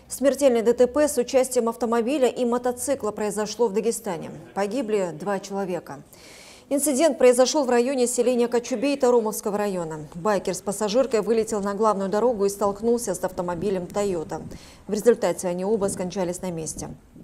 Смертельное ДТП с участием автомобиля и мотоцикла произошло в Дагестане. Погибли 2 человека. Инцидент произошел в районе селения Кочубей Таромовского района. Байкер с пассажиркой вылетел на главную дорогу и столкнулся с автомобилем «Тойота». В результате они оба скончались на месте.